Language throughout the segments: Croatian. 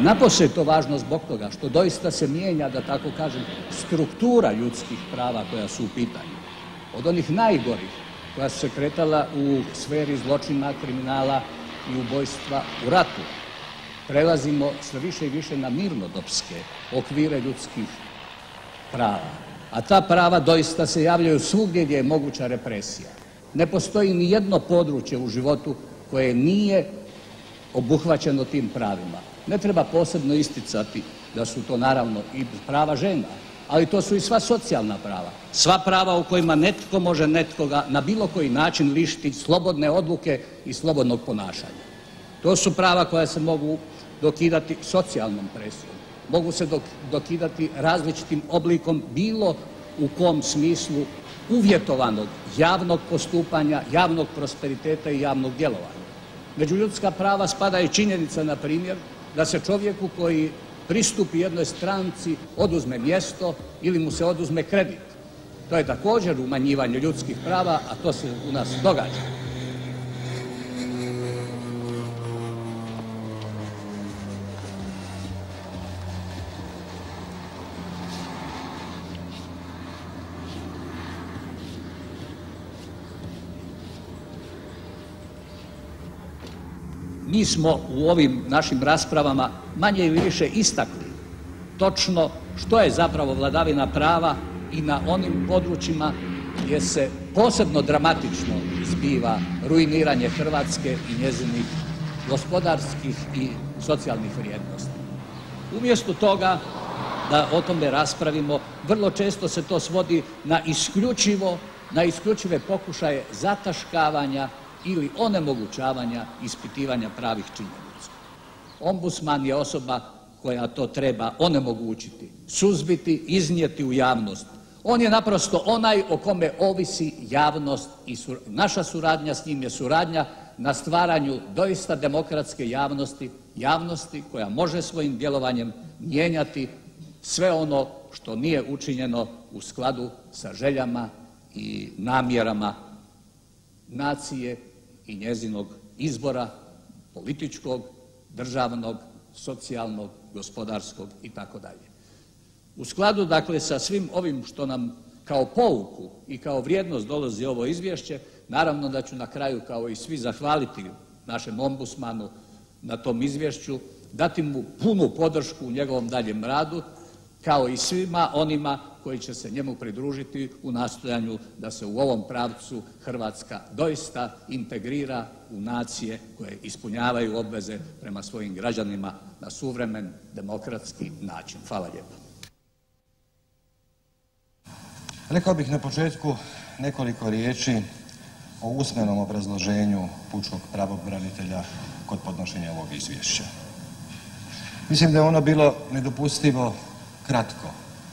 Napose je to važno zbog toga što doista se mijenja, da tako kažem, struktura ljudskih prava koja su u pitanju. Od onih najgorih koja su se kretala u sferi zločina, kriminala i ubojstva u ratu, prelazimo sve više i više na mirnodopske okvire ljudskih prava. A ta prava doista se javljaju svugdje gdje je moguća represija. Ne postoji ni jedno područje u životu koje nije obuhvaćeno tim pravima. Ne treba posebno isticati da su to naravno i prava žena, ali to su i sva socijalna prava. Sva prava u kojima netko može netkoga na bilo koji način lišiti slobodne odluke i slobodnog ponašanja. To su prava koja se mogu dokidati socijalnom presijom, mogu se dokidati različitim oblikom bilo u kom smislu uvjetovanog javnog postupanja, javnog prosperiteta i javnog djelovanja. Među ljudska prava spada i činjenica, na primjer, da se čovjeku koji pristupi jednoj stranci oduzme mjesto ili mu se oduzme kredit. To je također umanjivanje ljudskih prava, a to se u nas događa. Mi smo u ovim našim raspravama manje ili više istakli točno što je zapravo vladavina prava i na onim područjima gdje se posebno dramatično zbiva ruiniranje Hrvatske i njezinih gospodarskih i socijalnih vrijednosti. Umjesto toga da o tome raspravimo, vrlo često se to svodi na isključive pokušaje zataškavanja ili onemogućavanja ispitivanja pravih činjenica. Ombudsman je osoba koja to treba onemogućiti, suzbiti, iznijeti u javnost. On je naprosto onaj o kome ovisi javnost i naša suradnja s njim je suradnja na stvaranju doista demokratske javnosti koja može svojim djelovanjem mijenjati sve ono što nije učinjeno u skladu sa željama i namjerama nacije i njezinog izbora političkog, državnog, socijalnog, gospodarskog i tako dalje. U skladu, dakle, sa svim ovim što nam kao pouku i kao vrijednost dolazi ovo izvješće, naravno da ću na kraju, kao i svi, zahvaliti našem ombudsmanu na tom izvješću, dati mu punu podršku u njegovom daljem radu, kao i svima onima koji će se njemu pridružiti u nastojanju da se u ovom pravcu Hrvatska doista integrira u nacije koje ispunjavaju obveze prema svojim građanima na suvremen, demokratski način. Hvala lijepo. Rekao bih na početku nekoliko riječi o usmenom obrazloženju pučkog pravobranitelja kod podnošenja ovog izvješća. Mislim da je ono bilo nedopustivo kratko,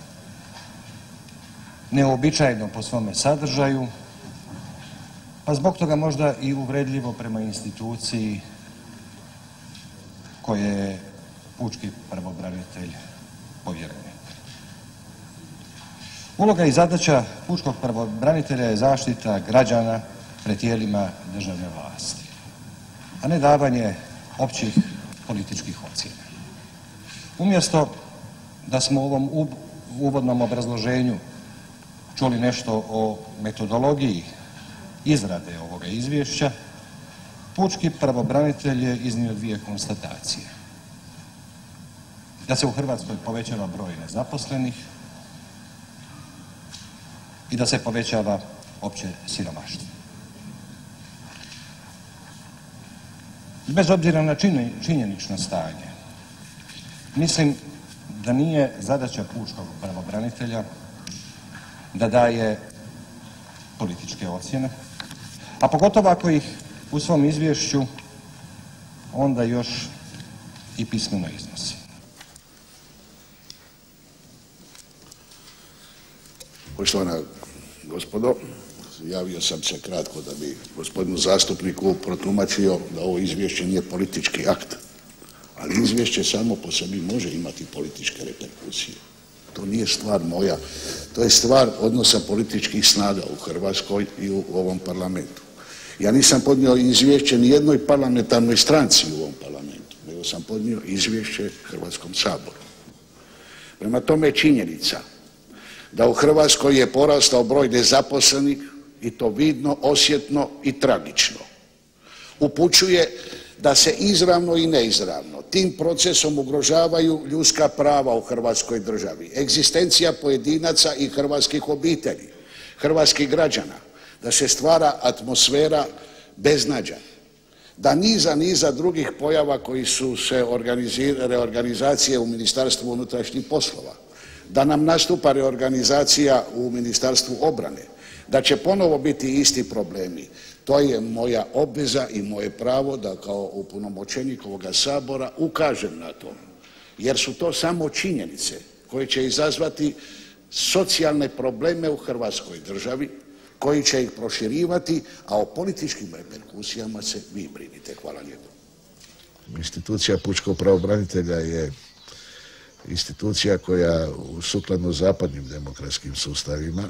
neuobičajeno po svome sadržaju, pa zbog toga možda i uvredljivo prema instituciji koje je pučki pravobranitelj povjerenik. Uloga i zadaća pučkog pravobranitelja je zaštita građana pred tijelima državne vlasti, a ne davanje općih političkih ocjena. Umjesto da smo u ovom uvodnom obrazloženju čuli nešto o metodologiji izrade ovoga izvješća, pučki pravobranitelj je iznio dvije konstatacije. Da se u Hrvatskoj povećava broj nezaposlenih i da se povećava opće siromaštvo. Bez obzira na činjenično stanje, mislim da nije zadaća pučkog pravobranitelja da daje političke ocjene, a pogotovo ako ih u svom izvješću onda još i pismeno iznosi. Poštovana gospodo, javio sam se kratko da bi gospodinu zastupniku protumačio da ovo izvješće nije politički akt, ali izvješće samo po sebi može imati političke reperkusije. To nije stvar moja, to je stvar odnosa političkih snaga u Hrvatskoj i u ovom parlamentu. Ja nisam podnio izvješće ni jednoj parlamentarnoj stranci u ovom parlamentu, nego nego sam podnio izvješće Hrvatskom saboru. Prema tome, činjenica da u Hrvatskoj je porastao broj nezaposlenih, i to vidno, osjetno i tragično, upućuje da se izravno i neizravno tim procesom ugrožavaju ljudska prava u Hrvatskoj državi, egzistencija pojedinaca i hrvatskih obitelji, hrvatskih građana, da se stvara atmosfera beznađa, da niza drugih pojava koji su se reorganizacije u Ministarstvu unutrašnjih poslova, da nam nastupa reorganizacija u Ministarstvu obrane, da će ponovo biti isti problemi. To je moja obveza i moje pravo da kao opunomoćenik ovoga Sabora ukažem na to, jer su to samo činjenice koje će izazvati socijalne probleme u Hrvatskoj državi, koji će ih proširivati, a o političkim reperkusijama se vi brinite. Hvala lijepo. Institucija pučkog pravobranitelja je institucija koja sukladno zapadnim demokratskim sustavima,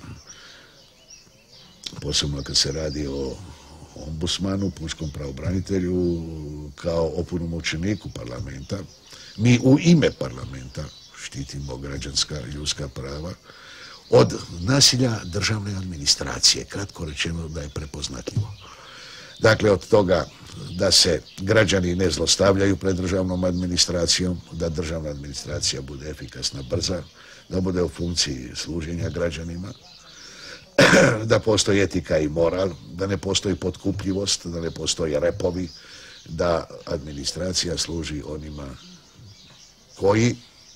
posebno kad se radi o ombudsmanu, pučkom pravobranitelju, kao opunomoćeniku parlamenta, mi u ime parlamenta štitimo građanska i ljudska prava od nasilja državne administracije, kratko rečeno da je prepoznatljivo. Dakle, od toga da se građani ne zlostavljaju pred državnom administracijom, da državna administracija bude efikasna, brza, da bude u funkciji služenja građanima, da postoji etika i moral, da ne postoji potkupljivost, da ne postoje repovi, da administracija služi onima koji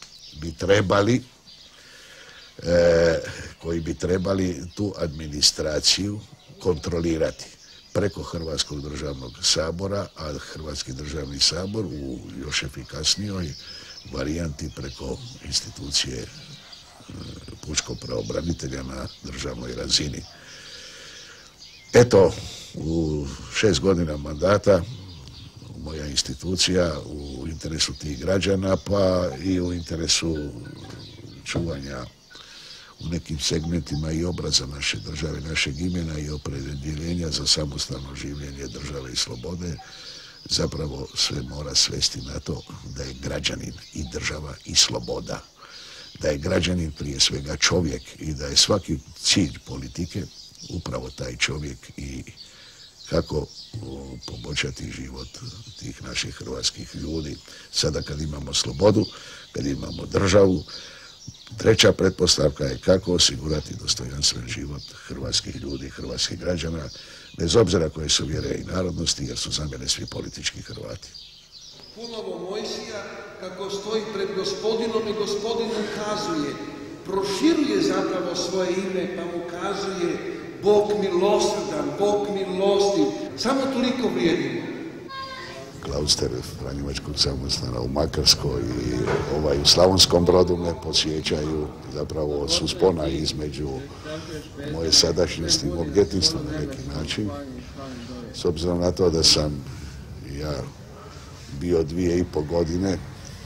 bi trebali tu administraciju kontrolirati preko Hrvatskog državnog sabora, a Hrvatski državni sabor u još efikasnijoj varijanti preko institucije pučkog pravobranitelja na državnoj razini. Eto, u 6 godina mandata moja institucija u interesu tih građana, pa i u interesu čuvanja u nekim segmentima i obraza naše države, našeg imena i opredjeljenja za samostalno življenje države i slobode, zapravo sve mora svesti na to da je građanin i država i sloboda, da je građanin prije svega čovjek i da je svaki cilj politike upravo taj čovjek i kako poboljšati život tih naših hrvatskih ljudi. Sada kad imamo slobodu, kad imamo državu, treća pretpostavka je kako osigurati dostojanstven život hrvatskih ljudi, hrvatskih građana, bez obzira koje su vjere i narodnosti, jer su za mene svi politički Hrvati. Punovo Mojsija, kako stoji pred gospodinom i gospodin mu kazuje, proširuje zapravo svoje ime, pa mu kazuje Bog milosrdan, Bog milostiv, samo toliko vrijedimo. Klauster Franjevačkog samostana u Makarskoj i u Slavonskom Brodu me podsjećaju zapravo od suspona između moje sadašnjosti i mog djetinjstva na neki način. S obzirom na to da sam ja bio 2,5 godine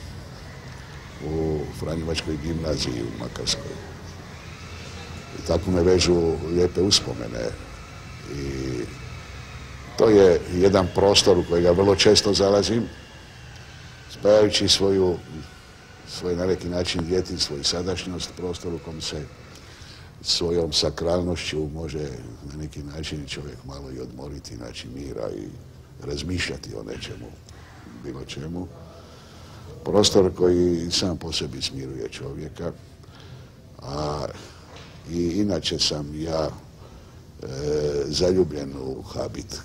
u Franjevačkoj gimnaziji u Makarskoj. I tako me vežu lijepe uspomene. I to je jedan prostor u kojega vrlo često zalazim, spajajući svoj na neki način djetinjstvo i sadašnjost, prostor u kom se svojom sakralnošću može na neki način čovjek malo i odmoriti, naći mira i razmišljati o nečemu, bilo čemu. Prostor koji sam po sebi smiruje čovjeka, a i inače sam ja zaljubljen u habit.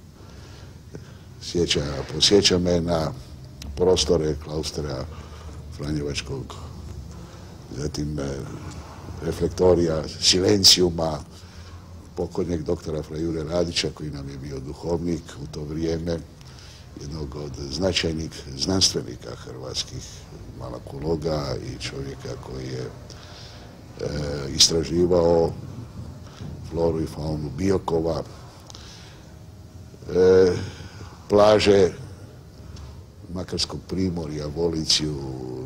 Posjeća me na prostore klaustera Franjevačkog, zatim reflektorija, silencijuma pokojnog doktora Fra Jure Radića, koji nam je bio duhovnik u to vrijeme, jednog od značajnih znanstvenika hrvatskih, malakologa i čovjeka koji je istraživao floru i faunu Biokova, plaže Makarskog primorja, Voliciju,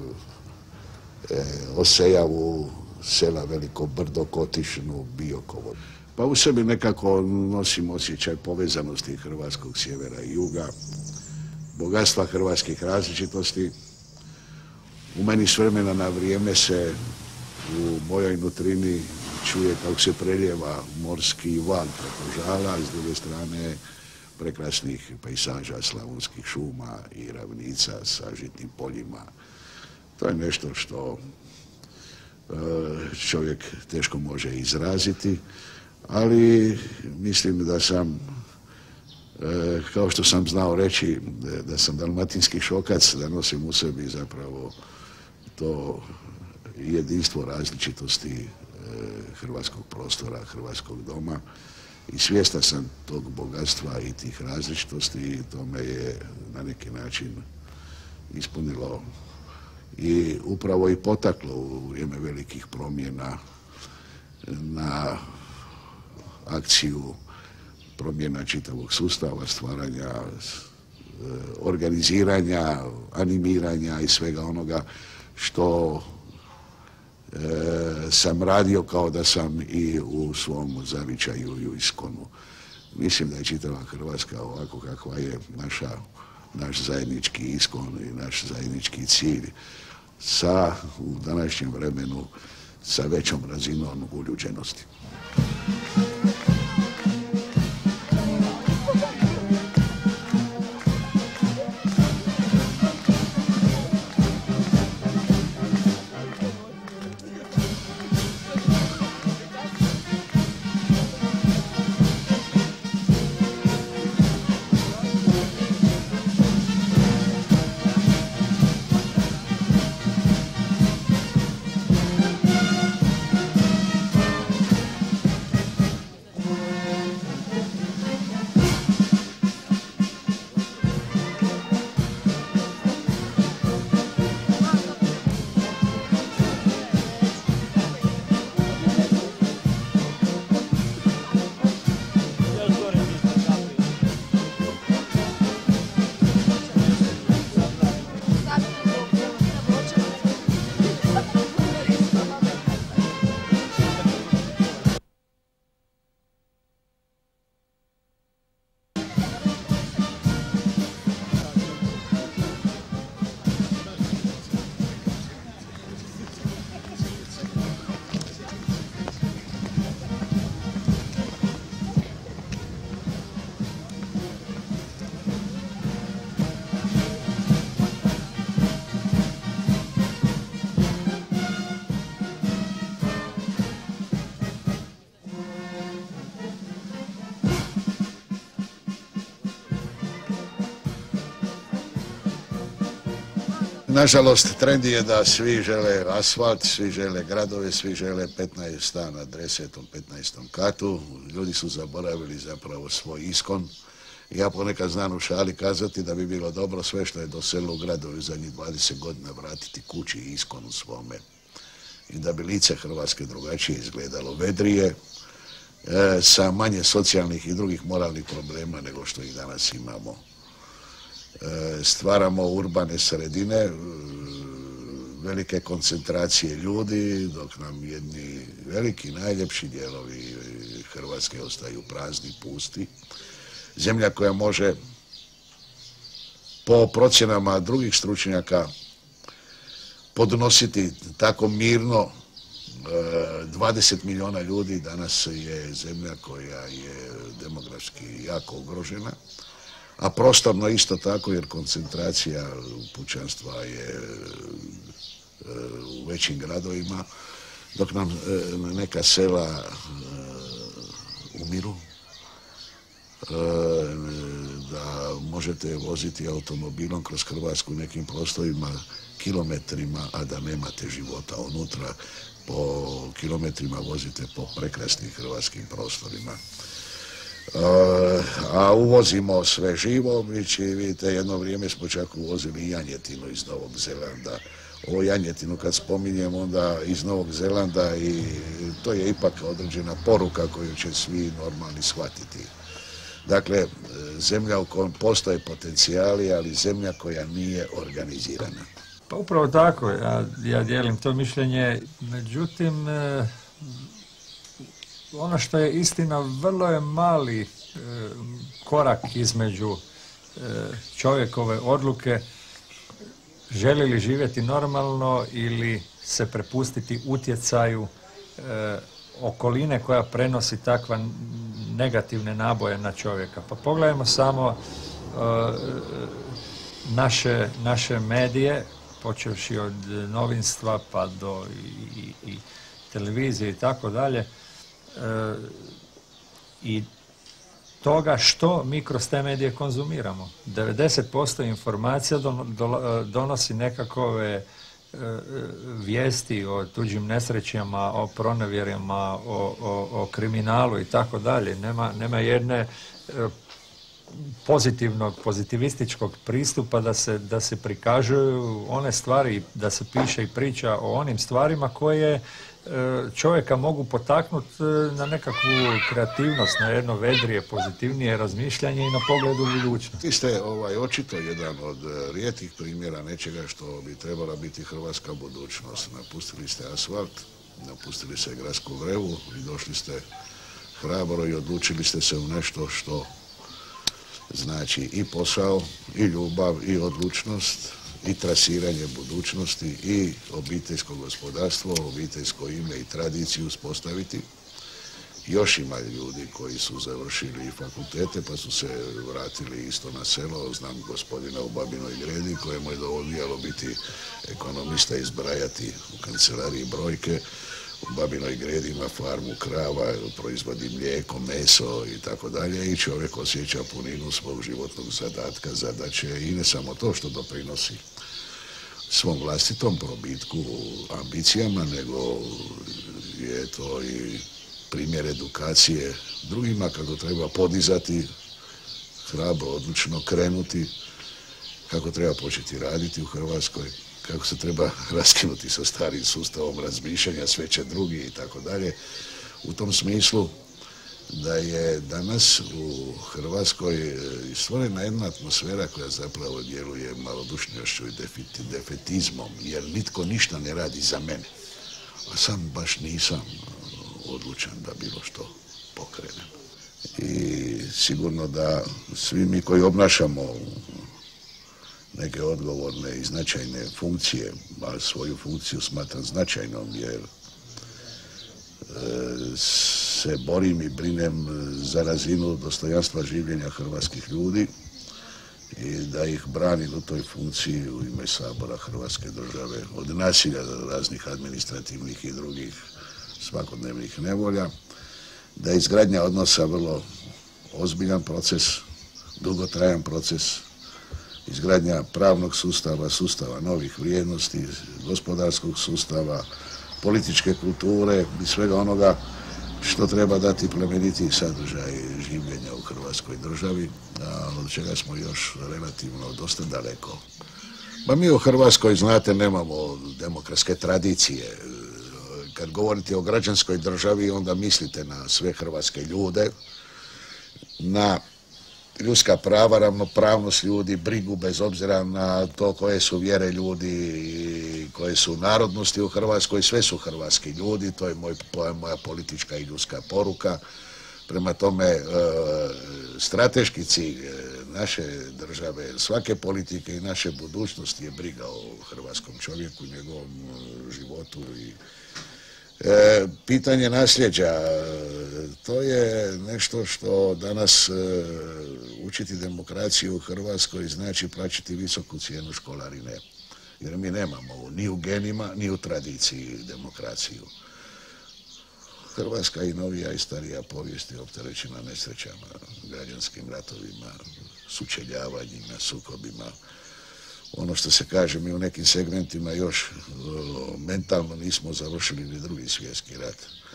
Osejavu, sela Veliko Brdo, Kotišnu, Biokovo. Pa u sebi nekako nosim osjećaj povezanosti hrvatskog sjevera i juga, bogatstva hrvatskih različitosti. U meni s vremena na vrijeme se u mojoj nutrini čuje kako se preljeva morski val preko Žala, a s druge strane prekrasnih pejsaža slavonskih šuma i ravnica sa žitnim poljima. To je nešto što čovjek teško može izraziti, ali mislim da sam, kao što sam znao reći, da sam dalmatinski šokac, da nosim u sebi zapravo to jedinstvo različitosti hrvatskog prostora, hrvatskog doma i svjestan sam tog bogatstva i tih različitosti i to me je na neki način ispunilo i upravo i potaklo u vrijeme velikih promjena na akciju promjena čitavog sustava, stvaranja, organiziranja, animiranja i svega onoga što sam radio kao da sam i u svom zavičaju i u iskonu. Mislim da je čitava Hrvatska ovako kakva je naš zajednički iskon i naš zajednički cilj sa u današnjem vremenu sa većom razinom uljuđenosti. Nažalost, trend je da svi žele asfalt, svi žele gradove, svi žele 15 stana na 10. 15. katu. Ljudi su zaboravili zapravo svoj iskon. Ja ponekad znam u šali kazati da bi bilo dobro sve što je doselilo u gradovi zadnjih 20 godina vratiti kući i iskonu svome. I da bi lice Hrvatske drugačije izgledalo, vedrije, sa manje socijalnih i drugih moralnih problema nego što ih danas imamo. Stvaramo urbane sredine, velike koncentracije ljudi, dok nam jedni veliki, najljepši dijelovi Hrvatske ostaju prazni, pusti. Zemlja koja može, po procjenama drugih stručnjaka, podnositi tako mirno 20 milijuna ljudi, danas je zemlja koja je demografski jako ugrožena, a prostorno isto tako jer koncentracija pučanstva je u većim gradovima, dok nam neka sela umiru, da možete voziti automobilom kroz Hrvatsku nekim prostorima kilometrima, a da nemate života unutra, po kilometrima vozite po prekrasnim hrvatskim prostorima. A uvozimo sve živo, vidite, jedno vrijeme smo čak uvozili i janjetinu iz Novog Zelanda. Ovo janjetinu kad spominjem onda iz Novog Zelanda i to je ipak određena poruka koju će svi normalni shvatiti. Dakle, zemlja u kojoj postoje potencijali, ali zemlja koja nije organizirana. Pa upravo tako, ja dijelim to mišljenje, međutim, ono što je istina, vrlo je mali korak između čovjekove odluke želi li živjeti normalno ili se prepustiti utjecaju okoline koja prenosi takva negativne naboje na čovjeka. Pa pogledajmo samo naše medije, počevši od novinstva pa do i televizije i tako dalje, i toga što mi kroz te medije konzumiramo. 90% informacija donosi nekakove vijesti o tuđim nesrećama, o pronevjerama, o kriminalu i tako dalje. Nema jedne pozitivističkog pristupa da se prikažu one stvari, da se piše i priča o onim stvarima koje čovjeka mogu potaknuti na nekakvu kreativnost, na jedno vedrije, pozitivnije razmišljanje i na pogled u budućnost. Vi ste očito jedan od rijetkih primjera nečega što bi trebala biti hrvatska budućnost. Napustili ste asfalt, napustili ste gradsku vrevu i došli ste hrabro i odlučili ste se u nešto što znači i posao, i ljubav, i odlučnost, i trasiranje budućnosti, i obiteljsko gospodarstvo, obiteljsko ime i tradiciju uspostaviti. Još ima ljudi koji su završili fakultete pa su se vratili isto na selo. Znam gospodina u Babinoj Gredi kojemu je dovoljalo biti ekonomista i zbrajati u kancelariji brojke. U Babinoj Gredi ima farmu krava, proizvodi mlijeko, meso i tako dalje i čovjek osjeća puninu svog životnog zadatka, zadaće i ne samo to što doprinosi svom vlastitom probitku, ambicijama, nego je to i primjer edukacije drugima kako treba podizati, hrabro, odlučno krenuti, kako treba početi raditi u Hrvatskoj, kako se treba raskinuti sa starim sustavom razmišljanja, sve će drugi i tako dalje. U tom smislu da je danas u Hrvatskoj stvorena jedna atmosfera koja zapravo djeluje malodušnošću i defetizmom, jer nitko ništa ne radi za mene. A sam baš nisam odlučan da bilo što pokrenem. I sigurno da svi mi koji obnašamo neke odgovorne i značajne funkcije, a svoju funkciju smatram značajnom jer se borim i brinem za razinu dostojanstva življenja hrvatskih ljudi i da ih branim u toj funkciji u ime Sabora Hrvatske države od nasilja raznih administrativnih i drugih svakodnevnih nevolja, da je izgradnja odnosa vrlo ozbiljan proces, dugotrajan proces, izgradnja pravnog sustava, sustava novih vrijednosti, gospodarskog sustava, političke kulture i svega onoga što treba dati plemeniti sadržaj življenja u Hrvatskoj državi, a od čega smo još relativno dosta daleko. Ma mi u Hrvatskoj, znate, nemamo demokratske tradicije. Kad govorite o građanskoj državi, onda mislite na sve hrvatske ljude, na ljudska prava, ravnopravnost ljudi, brigu bez obzira na to koje su vjere ljudi i koje su narodnosti u Hrvatskoj, sve su hrvatski ljudi, to je moja politička i ljudska poruka. Prema tome, strateški cilj naše države, svake politike i naše budućnosti je briga o hrvatskom čovjeku, njegovom životu i pitanje nasljeđa, to je nešto što danas učiti demokraciju u Hrvatskoj znači plaćati visoku cijenu školarine. Jer mi nemamo ni u genima, ni u tradiciji demokraciju. Hrvatska i novija i starija povijest je opterećena nesrećama, građanskim ratovima, sučeljavanjima, sukobima. Ono što se kaže, mi u nekim segmentima još mentalno nismo završili ni Drugi svjetski rat.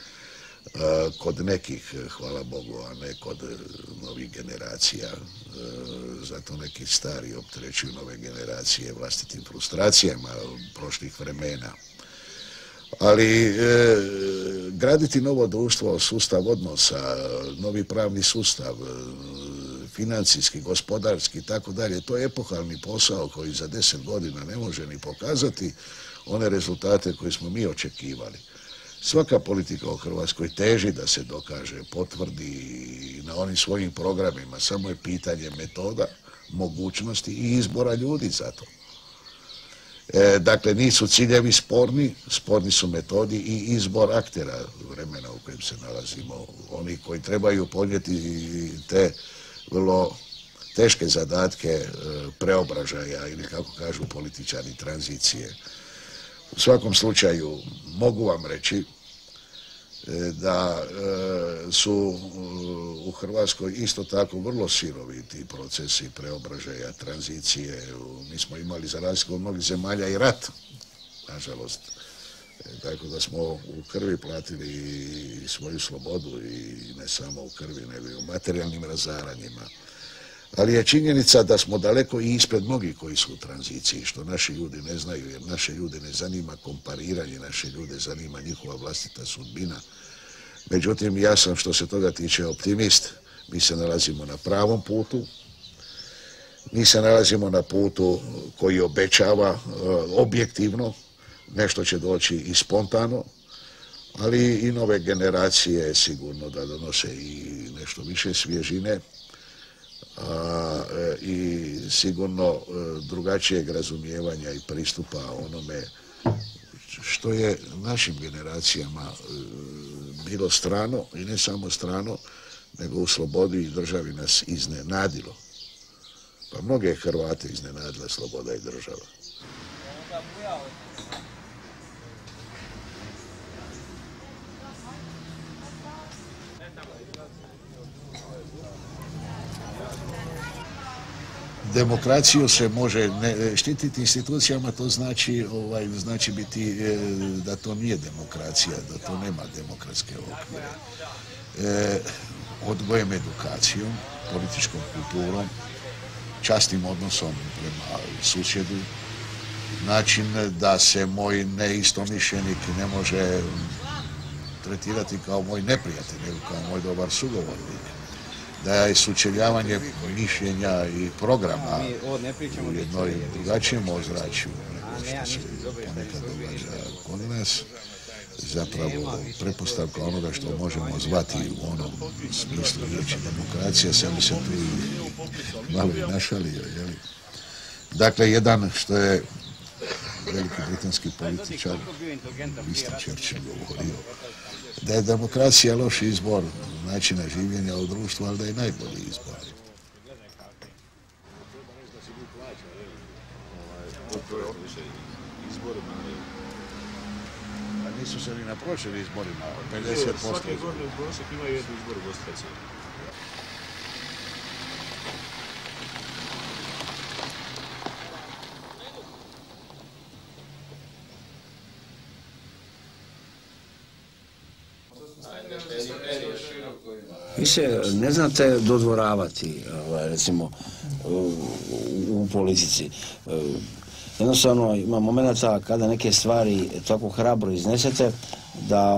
Kod nekih, hvala Bogu, a ne kod novih generacija. Zato neki stari opterećuju nove generacije vlastitim frustracijama prošlih vremena. Ali graditi novo društvo, sustav odnosa, novi pravni sustav, financijski, gospodarski i tako dalje, to je epohalni posao koji za 10 godina ne može ni pokazati one rezultate koje smo mi očekivali. Svaka politika u Hrvatskoj teži da se dokaže, potvrdi na onim svojim programima, samo je pitanje metoda, mogućnosti i izbora ljudi za to. Dakle, nisu ciljevi sporni, sporni su metodi i izbor aktera vremena u kojem se nalazimo. Oni koji trebaju podnijeti te vrlo teške zadatke preobražaja ili, kako kažu političari, tranzicije. U svakom slučaju mogu vam reći da su u Hrvatskoj isto tako vrlo siroviti procesi preobražaja, tranzicije. Mi smo imali za razliku od mnogih zemalja i rat, nažalost. Tako da smo u krvi platili svoju slobodu i ne samo u krvi, nego i u materijalnim razaranjima. Ali je činjenica da smo daleko i ispred mnogih koji su u tranziciji, što naši ljudi ne znaju, jer naše ljude ne zanima kompariranje, naše ljude zanima njihova vlastita sudbina. Međutim, ja sam što se toga tiče optimist. Mi se nalazimo na pravom putu, mi se nalazimo na putu koji obećava objektivno, nešto će doći i spontano, ali i nove generacije sigurno da donose i nešto više svježine, i sigurno drugačijeg razumijevanja i pristupa onome što je našim generacijama bilo strano i ne samo strano, nego u slobodi i državi nas iznenadilo. Pa mnoge Hrvate iznenadila sloboda i država. Demokraciju se može štititi institucijama, to znači biti da to nije demokracija, da to nema demokratske okvire. Odgojem, edukacijom, političkom kulturom, častim odnosom prema susjedu, način da se moj neistomišljenik ne može tretirati kao moj neprijatelj, nego kao moj dobar sugovornik. Da je sučeljavanje mišljenja i programa u jednoj drugačijem ozračju, nego što se ponekad događa kod nas, zapravo pretpostavka onoga što možemo zvati u onom smislu riječi demokracija. Sam se tu malo i našalio. Dakle, jedan što je veliki britanski političar Winston Churchill govorio, da je demokracija loš izbor načina življenja u društvu, ali da je najbolji izbor. A nisu se ni na prošlim izborima, 50%. Svake godine prosjek ima jednu izbor ugostiteljstva. Vi se ne znate dodvoravati, recimo, u politici. Jednostavno ima momenta kada neke stvari tako hrabro iznesete da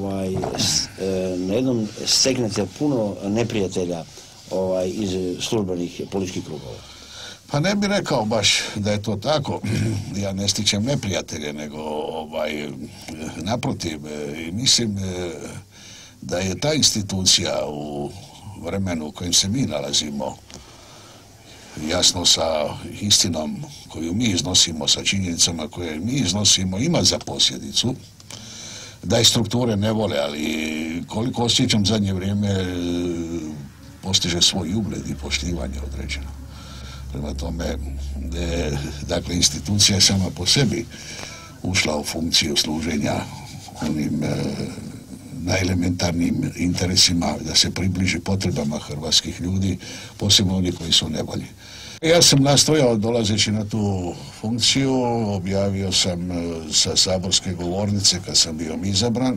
na jednom steknete puno neprijatelja iz službenih političkih krugova. Pa ne bih rekao baš da je to tako. Ja ne stičem neprijatelje, nego naprotiv. Mislim da je ta institucija u vremenu u kojem se mi nalazimo, jasno sa istinom koju mi iznosimo, sa činjenicama koje mi iznosimo, ima za posljedicu da je strukture ne vole, ali koliko osjećam zadnje vrijeme postiže svoj ugled i poštivanje određeno. Prema tome, dakle, institucija je sama po sebi ušla u funkciju služenja onim najelementarnijim interesima, da se približi potrebama hrvatskih ljudi, posebno oni koji su u nevolji. Ja sam nastojao, dolazeći na tu funkciju, objavio sam sa saborske govornice kad sam bio izabran,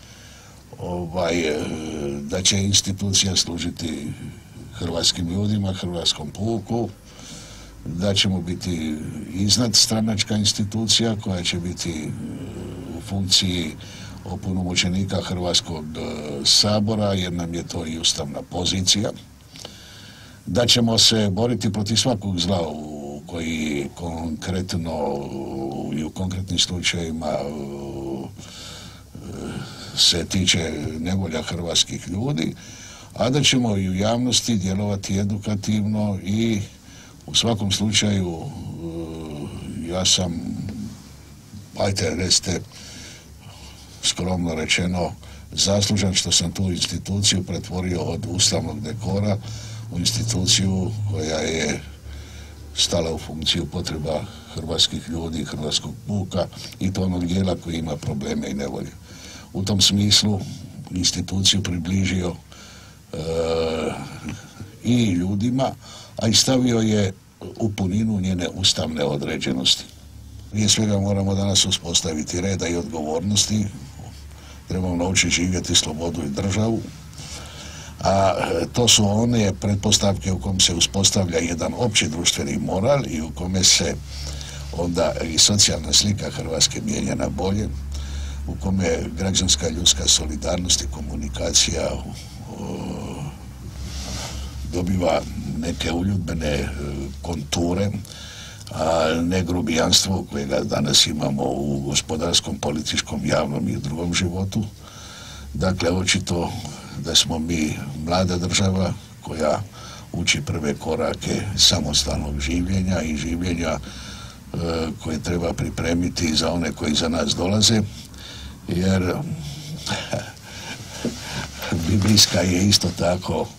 da će institucija služiti hrvatskim ljudima, hrvatskom puku, da ćemo biti iznad stranačka institucija koja će biti u funkciji opunomoćenika Hrvatskog sabora, jer nam je to i ustavna pozicija, da ćemo se boriti protiv svakog zla koji konkretno i u konkretnim slučajevima se tiče nevolja hrvatskih ljudi, a da ćemo i u javnosti djelovati edukativno i u svakom slučaju ja sam, ajte recite, skromno rečeno, zaslužan što sam tu instituciju pretvorio od ustavnog dekora u instituciju koja je stala u funkciju potreba hrvatskih ljudi, hrvatskog puka i to onog dijela koji ima probleme i nevolje. U tom smislu instituciju približio i ljudima, a i stavio je u puninu njene ustavne određenosti. Prije svega moramo danas uspostaviti reda i odgovornosti, trebamo naučiti živjeti slobodu i državu, a to su one pretpostavke u kom se uspostavlja jedan opći društveni moral i u kome se onda i socijalna slika Hrvatske mijenja na bolje, u kome građanska ljudska solidarnost i komunikacija dobiva neke uljudbene konture, a ne grubijanstvo kojega danas imamo u gospodarskom, političkom, javnom i drugom životu. Dakle, očito da smo mi mlada država koja uči prve korake samostalnog življenja i življenja koje treba pripremiti za one koji za nas dolaze, jer biblijska je isto tako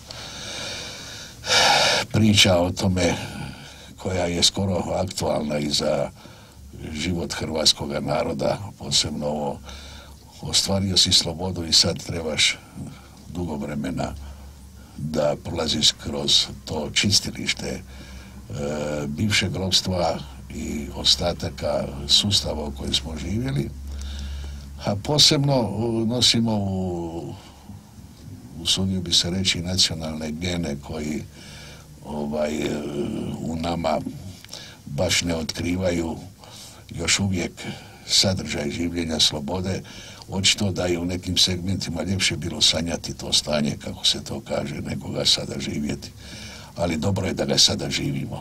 priča o tome koja je skoro aktualna i za život hrvatskog naroda, posebno ovo, ostvario si slobodu i sad trebaš dugo vremena da prolaziš kroz to čistilište bivšeg ropstva i ostataka sustava u kojem smo živjeli, a posebno nosimo usudio bi se reći, nacionalne gene koji u nama baš ne otkrivaju još uvijek sadržaj življenja slobode. Očito da je u nekim segmentima ljepše bilo sanjati to stanje, kako se to kaže, nego ga sada živjeti. Ali dobro je da ga sada živimo.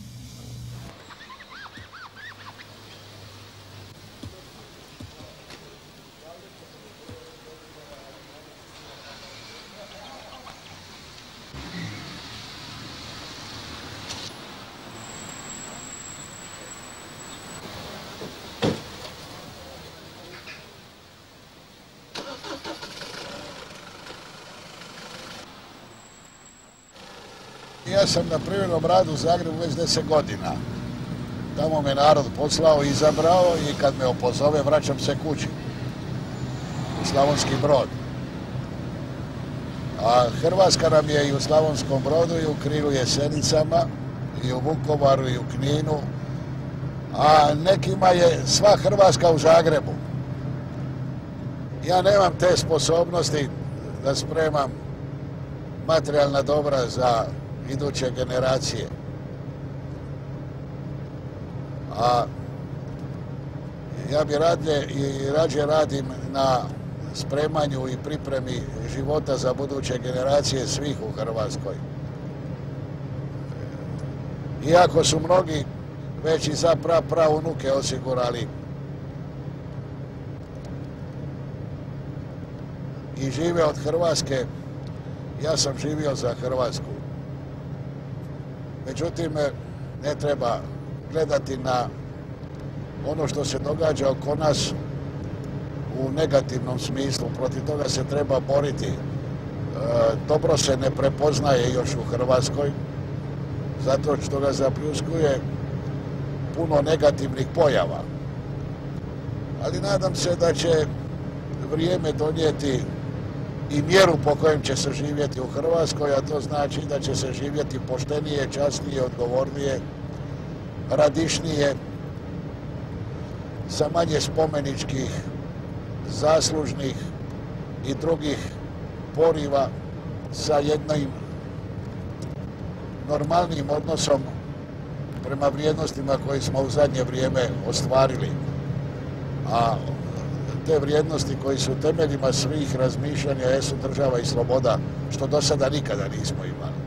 Ja sam na privrednom radu u Zagrebu već 10 godina. Tamo me narod poslao, izabrao i kad me opozove vraćam se kući. U Slavonski Brod. A Hrvatska nam je i u Slavonskom Brodu i u Krilu Jesenicama, i u Vukovaru i u Kninu, a nekima je sva Hrvatska u Zagrebu. Ja nemam te sposobnosti da spremam materijalna dobra za iduće generacije. A ja bi rađe radim na spremanju i pripremi života za buduće generacije svih u Hrvatskoj. Iako su mnogi već i za praunuke osigurali i žive od Hrvatske, ja sam živio za Hrvatsku. Međutim, ne treba gledati na ono što se događa oko nas u negativnom smislu. Protiv toga se treba boriti. Dobro se ne prepoznaje još u Hrvatskoj, zato što ga zapljuskuje puno negativnih pojava. Ali nadam se da će vrijeme donijeti i mjeru po kojem će se živjeti u Hrvatskoj, a to znači da će se živjeti poštenije, časnije, odgovornije, radišnije, sa manje spomeničkih, zaslužnih i drugih poriva, sa jednim normalnim odnosom prema vrijednostima koje smo u zadnje vrijeme ostvarili. A te vrijednosti koji su temeljima svih razmišljanja jesu država i sloboda, što do sada nikada nismo imali.